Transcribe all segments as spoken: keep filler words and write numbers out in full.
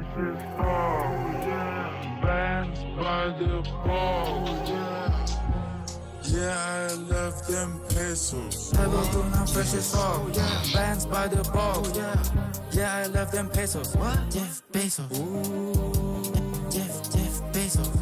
precious fall, yeah. Bands by the ball, yeah. Yeah, I left them pesos. I will do now fresh as fall, yeah. Bands by the ball, yeah. Yeah, I left them pesos. What? Jeff Bezos. Ooh. Jeff, Jeff Bezos.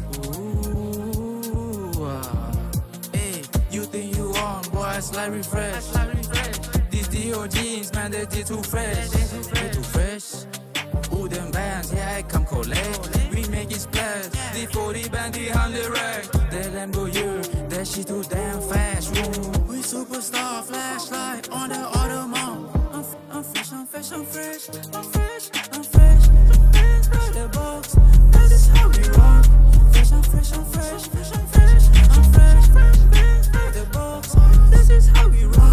Ooh. Uh. Hey, you think you on, boy, I slide refresh. These D O jeans, man, they did too fresh. They too fresh. Ooh, them bands, yeah, I come collect. We make it splash. The forty band, the one hundred rack. That Lambo, you, that shit too damn fast. Ooh. We superstar, flashlight on the Audemars. I'm, I'm fresh, I'm fresh, I'm fresh. I'm fresh, I'm fresh. Bands by the box. That is how we rock. Fresh, I'm fresh, I'm fresh. I'm fresh, I'm fresh. Bands by the box. This is how we rock.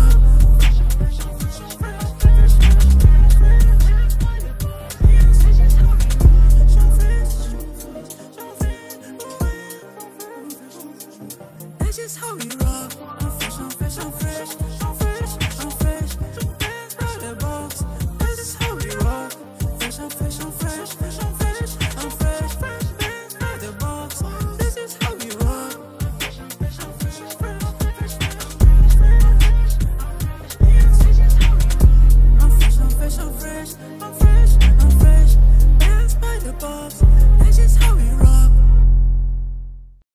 This is how we rock.